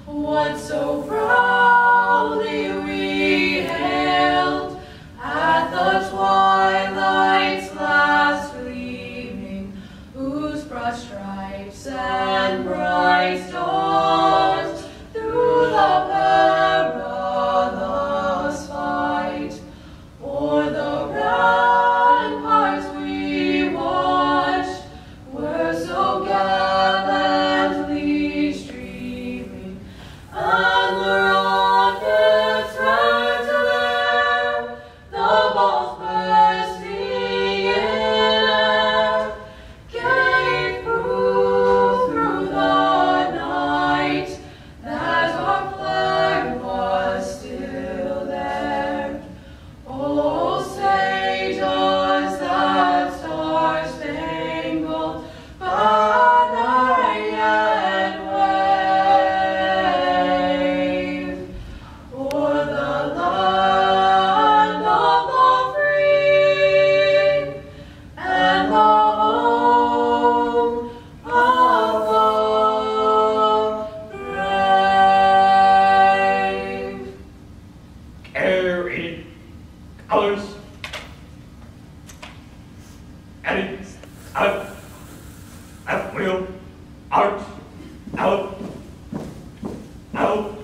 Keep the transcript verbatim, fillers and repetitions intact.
what so proudly we hailed at the twilight's last gleaming, whose broad stripes and bright stars through the perilous fight o'er the ramparts we watched were so gallantly streaming, and the rockets ran to there, the balls bursting in air, gave proof through the night that our flag was still there. Oh, say does that star-spangled banner yet wave o'er the land of the free and the home of the brave? Carry colors, headings out, left wheel, arch, out, out,